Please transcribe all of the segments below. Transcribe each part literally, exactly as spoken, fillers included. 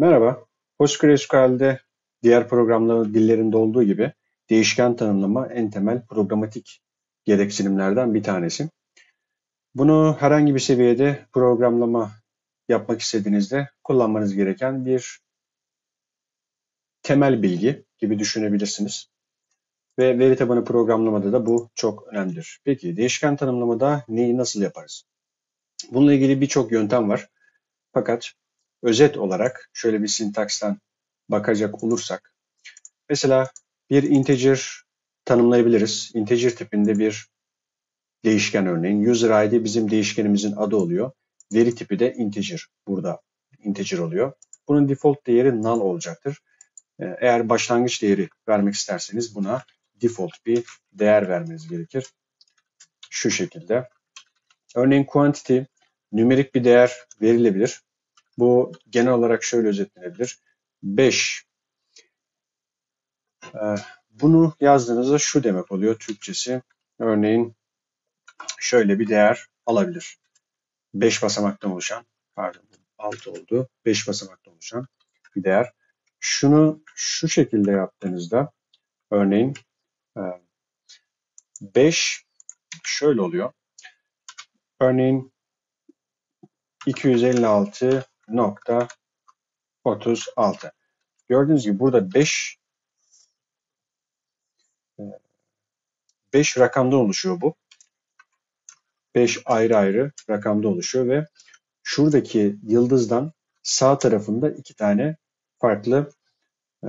Merhaba. PostgreSQL'de diğer programlama dillerinde olduğu gibi değişken tanımlama en temel programatik gereksinimlerden bir tanesi. Bunu herhangi bir seviyede programlama yapmak istediğinizde kullanmanız gereken bir temel bilgi gibi düşünebilirsiniz. Ve veri tabanı programlamada da bu çok önemlidir. Peki değişken tanımlamada neyi nasıl yaparız? Bununla ilgili birçok yöntem var. Fakat özet olarak şöyle bir sintaksten bakacak olursak, mesela bir integer tanımlayabiliriz. Integer tipinde bir değişken örneğin. User I D bizim değişkenimizin adı oluyor. Veri tipi de integer. Burada integer oluyor. Bunun default değeri null olacaktır. Eğer başlangıç değeri vermek isterseniz buna default bir değer vermeniz gerekir. Şu şekilde. Örneğin quantity nümerik bir değer verilebilir. Bu genel olarak şöyle özetlenebilir. beş. Bunu yazdığınızda şu demek oluyor Türkçesi. Örneğin şöyle bir değer alabilir. beş basamaktan oluşan, pardon altı oldu. beş basamaktan oluşan bir değer. Şunu şu şekilde yaptığınızda örneğin beş şöyle oluyor. Örneğin iki yüz elli altı nokta otuz altı. Gördüğünüz gibi burada beş beş rakamdan oluşuyor bu. beş ayrı ayrı rakamda oluşuyor ve şuradaki yıldızdan sağ tarafında iki tane farklı e,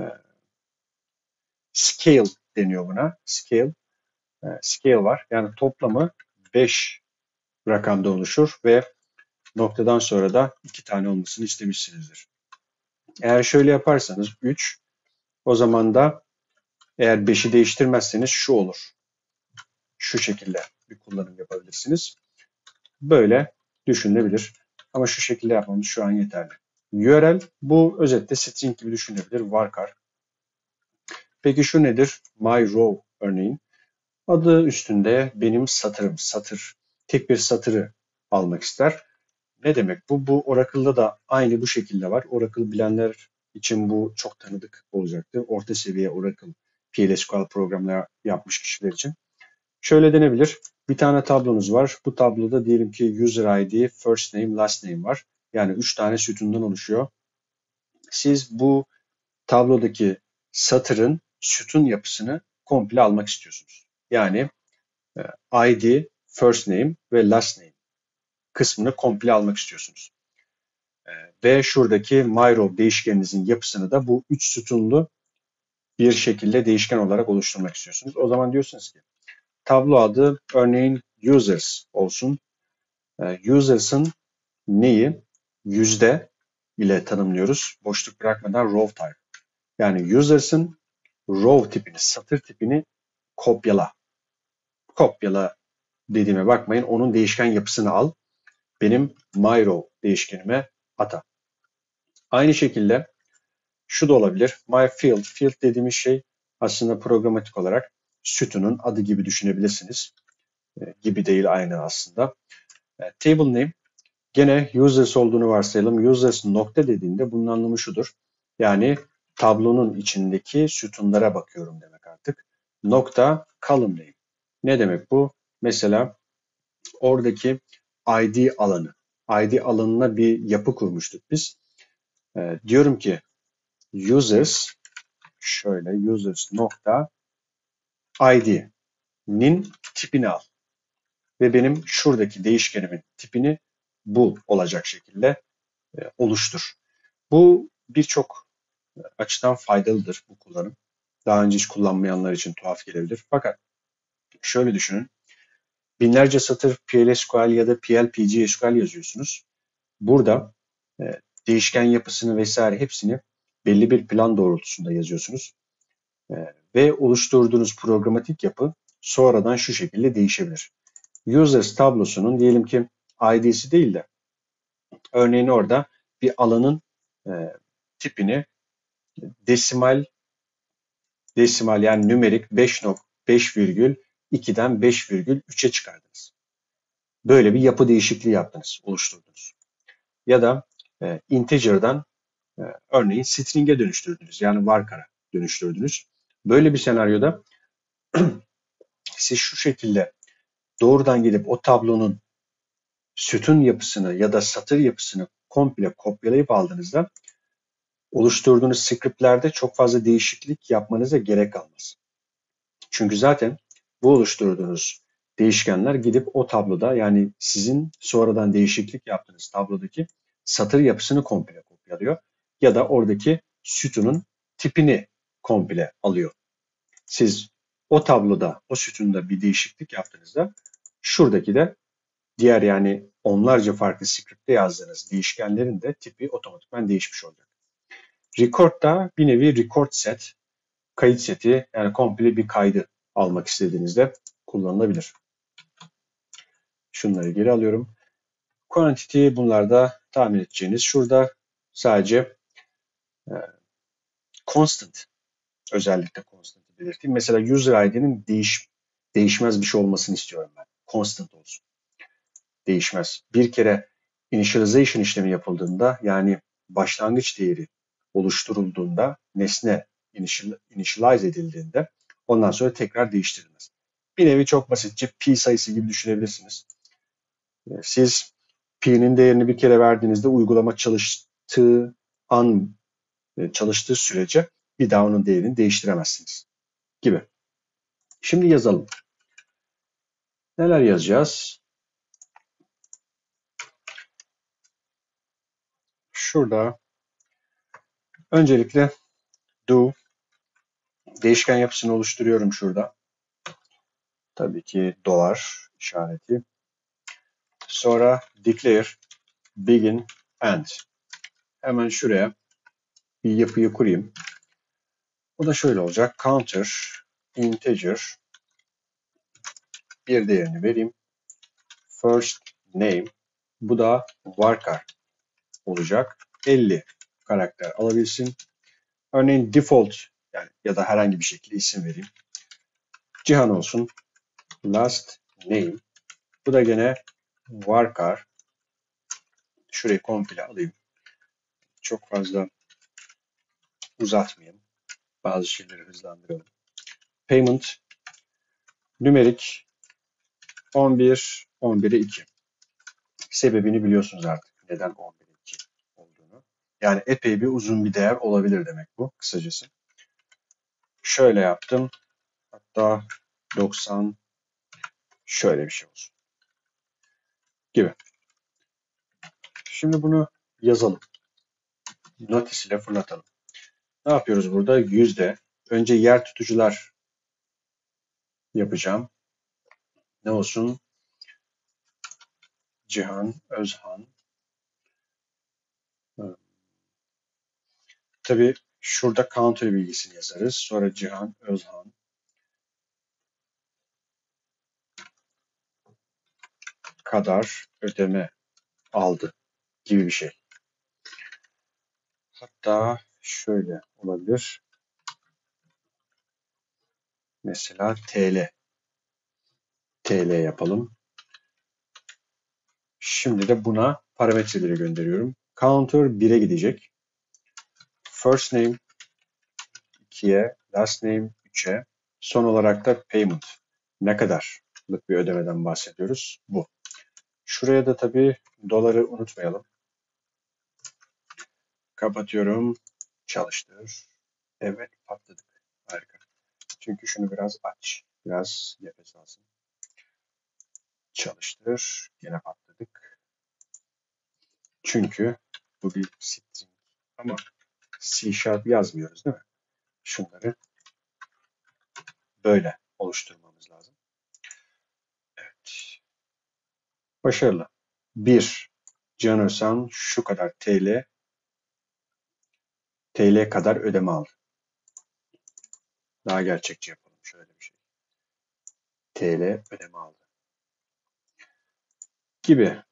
scale deniyor buna. Scale, e, scale var. Yani toplamı beş rakamda oluşur ve noktadan sonra da iki tane olmasını istemişsinizdir. Eğer şöyle yaparsanız üç, o zaman da eğer beşi değiştirmezseniz şu olur. Şu şekilde bir kullanım yapabilirsiniz. Böyle düşünülebilir. Ama şu şekilde yapmamız şu an yeterli. U R L bu özetle string gibi düşünülebilir. Varchar. Peki şu nedir? My row örneğin. Adı üstünde benim satırım. Satır. Tek bir satırı almak ister. Ne demek bu? Bu Oracle'da da aynı bu şekilde var. Oracle bilenler için bu çok tanıdık olacaktır. Orta seviye Oracle P L S Q L programlar yapmış kişiler için. Şöyle denebilir. Bir tane tablonuz var. Bu tabloda diyelim ki user I D, first name, last name var. Yani üç tane sütundan oluşuyor. Siz bu tablodaki satırın sütun yapısını komple almak istiyorsunuz. Yani I D, first name ve last name kısmını komple almak istiyorsunuz. Ve şuradaki myRow değişkeninizin yapısını da bu üç sütunlu bir şekilde değişken olarak oluşturmak istiyorsunuz. O zaman diyorsunuz ki tablo adı örneğin users olsun. Users'ın neyi? Yüzde ile tanımlıyoruz. Boşluk bırakmadan row type. Yani users'ın row tipini, satır tipini kopyala. Kopyala dediğime bakmayın. Onun değişken yapısını al. Benim myRow değişkenime ata. Aynı şekilde şu da olabilir. MyField. Field dediğimiz şey aslında programatik olarak sütunun adı gibi düşünebilirsiniz. E, gibi değil aynı aslında. E, table name gene users olduğunu varsayalım. Users nokta dediğinde bunun anlamı şudur. Yani tablonun içindeki sütunlara bakıyorum demek artık. Nokta column name. Ne demek bu? Mesela oradaki I D alanı. I D alanına bir yapı kurmuştuk biz. E, diyorum ki users şöyle users nokta I D'nin tipini al. Ve benim şuradaki değişkenimin tipini bul olacak şekilde e, oluştur. Bu birçok açıdan faydalıdır bu kullanım. Daha önce hiç kullanmayanlar için tuhaf gelebilir. Fakat şöyle düşünün. Binlerce satır P L S Q L ya da P L P G S Q L yazıyorsunuz. Burada e, değişken yapısını vesaire hepsini belli bir plan doğrultusunda yazıyorsunuz. E, ve oluşturduğunuz programatik yapı sonradan şu şekilde değişebilir. Users tablosunun diyelim ki I D'si değil de örneğin orada bir alanın e, tipini desimal desimal yani nümerik beş virgül iki'den beş virgül üç'e çıkardınız. Böyle bir yapı değişikliği yaptınız, oluşturdunuz. Ya da e, integer'dan Örneğin string'e dönüştürdünüz. Yani varchara dönüştürdünüz. Böyle bir senaryoda siz şu şekilde doğrudan gidip o tablonun sütun yapısını ya da satır yapısını komple kopyalayıp aldığınızda oluşturduğunuz scriptlerde çok fazla değişiklik yapmanıza gerek kalmaz. Çünkü zaten bu oluşturduğunuz değişkenler gidip o tabloda, yani sizin sonradan değişiklik yaptığınız tablodaki satır yapısını komple kopyalıyor ya da oradaki sütunun tipini komple alıyor. Siz o tabloda, o sütunda bir değişiklik yaptığınızda şuradaki de diğer, yani onlarca farklı script'te yazdığınız değişkenlerin de tipi otomatikman değişmiş olacak. Record da bir nevi record set, kayıt seti, yani komple bir kaydı almak istediğinizde kullanılabilir. Şunları geri alıyorum. Quantity, bunlarda tahmin edeceğiniz. Şurada sadece e, constant, özellikle constant'ı belirteyim. Mesela user I D'nin değiş, değişmez bir şey olmasını istiyorum ben. Constant olsun. Değişmez. Bir kere initialization işlemi yapıldığında, yani başlangıç değeri oluşturulduğunda, nesne initialize edildiğinde ondan sonra tekrar değiştirilmez. Bir nevi çok basitçe pi sayısı gibi düşünebilirsiniz. Siz pi'nin değerini bir kere verdiğinizde uygulama çalıştığı an, çalıştığı sürece bir daha onun değerini değiştiremezsiniz gibi. Şimdi yazalım. Neler yazacağız? Şurada öncelikle do değişken yapısını oluşturuyorum şurada. Tabii ki dolar işareti. Sonra declare begin end. Hemen şuraya bir yapıyı kurayım. O da şöyle olacak. Counter integer bir değerini vereyim. First name. Bu da varchar olacak. elli karakter alabilsin. Örneğin default, yani ya da herhangi bir şekilde isim vereyim. Cihan olsun. Last name. Bu da gene varchar. Şurayı komple alayım. Çok fazla uzatmayayım. Bazı şeyleri hızlandıralım. Payment numerik on bir, on bire iki. Sebebini biliyorsunuz artık. Neden on bire iki olduğunu. Yani epey bir uzun bir değer olabilir demek bu kısacası. Şöyle yaptım. Hatta doksan, şöyle bir şey olsun. Gibi. Şimdi bunu yazalım. Notice ile fırlatalım. Ne yapıyoruz burada? Yüzde. Önce yer tutucular yapacağım. Ne olsun? Cihan, Özhan. Tabii şurada counter bilgisini yazarız. Sonra Cihan, Özhan. Kadar ödeme aldı gibi bir şey. Hatta şöyle olabilir. Mesela T L. T L yapalım. Şimdi de buna parametreleri gönderiyorum. Counter bire gidecek. First name ikiye, last name üçe. Son olarak da payment. Ne kadarlık bir ödemeden bahsediyoruz? Bu. Şuraya da tabii doları unutmayalım. Kapatıyorum. Çalıştır. Evet, patladık. Harika. Çünkü şunu biraz aç. Biraz nefes alsın. Çalıştır. Yine patladık. Çünkü bu bir string. Ama C Sharp yazmıyoruz değil mi? Şunları böyle oluşturmamız lazım. Evet. Başarılı. bir. Can Özhan şu kadar T L T L kadar ödeme aldı. Daha gerçekçi yapalım. Şöyle bir şey. T L ödeme aldı. Gibi.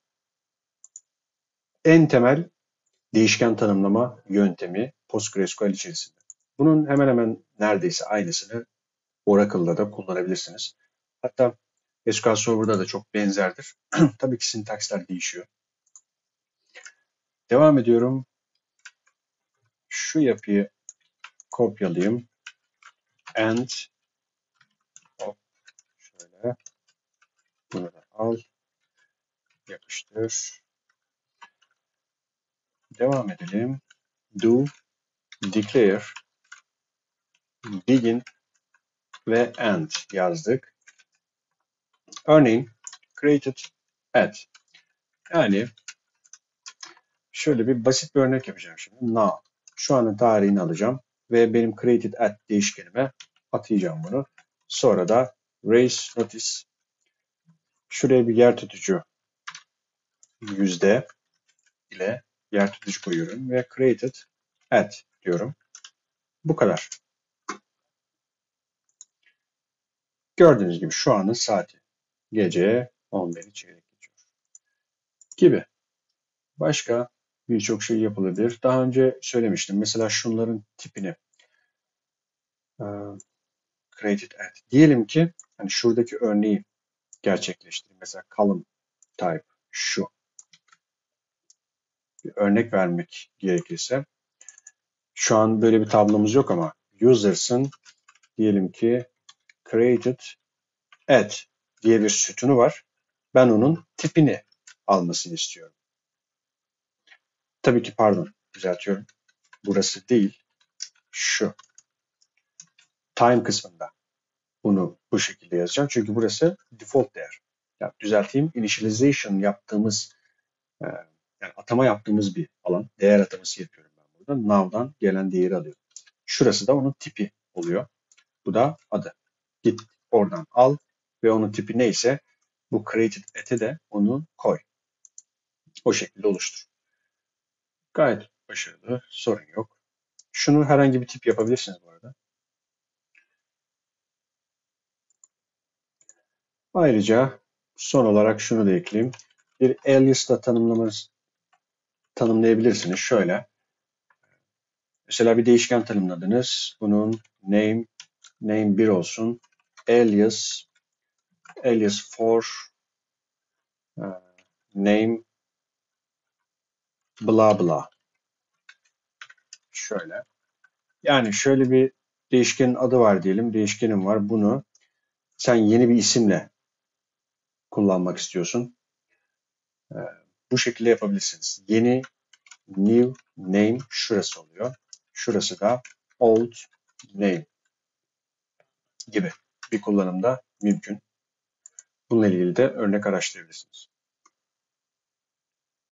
En temel değişken tanımlama yöntemi PostgreSQL içerisinde. Bunun hemen hemen neredeyse aynısını Oracle'da da kullanabilirsiniz. Hatta S Q L Server'da da çok benzerdir. Tabii ki sintakslar değişiyor. Devam ediyorum. şu yapıyı kopyalayayım. And hop, şöyle bunu da al, yapıştır. Devam edelim. Do, declare, begin ve end yazdık. Örneğin created at. Yani şöyle bir basit bir örnek yapacağım şimdi. Now. Şu anın tarihini alacağım ve benim created at değişkenime atayacağım bunu. Sonra da raise notice. Şuraya bir yer tutucu yüzde ile yer tutucu koyuyorum ve created at diyorum. Bu kadar. Gördüğünüz gibi şu anın saati. Gece on biri çeyrek geçiyor. Gibi. Başka birçok şey yapılabilir. Daha önce söylemiştim. Mesela şunların tipini uh, created at. Diyelim ki hani şuradaki örneği gerçekleştireyim. Mesela column type şu. Bir örnek vermek gerekirse. Şu an böyle bir tablomuz yok ama users'ın diyelim ki created at diye bir sütunu var. Ben onun tipini almasını istiyorum. Tabii ki pardon düzeltiyorum. Burası değil. Şu. Time kısmında bunu bu şekilde yazacağım. Çünkü burası default değer. Yani düzelteyim. Initialization yaptığımız e, yani atama yaptığımız bir alan. Değer ataması yapıyorum ben burada. Now'dan gelen değeri alıyorum. Şurası da onun tipi oluyor. Bu da adı. Git oradan al ve onun tipi neyse bu created at'e de onu koy. O şekilde oluştur. Gayet başarılı. Sorun yok. Şunu herhangi bir tip yapabilirsiniz bu arada. Ayrıca son olarak şunu da ekleyeyim. Bir alias da tanımlamanız, tanımlayabilirsiniz. Şöyle. Mesela bir değişken tanımladınız. Bunun name name bir olsun. Alias alias for uh, name bla bla. Şöyle. Yani şöyle bir değişkenin adı var diyelim. Değişkenim var. Bunu sen yeni bir isimle kullanmak istiyorsun. Ee, bu şekilde yapabilirsiniz. Yeni new name şurası oluyor. Şurası da old name gibi bir kullanımda mümkün. Bununla ilgili de örnek araştırabilirsiniz.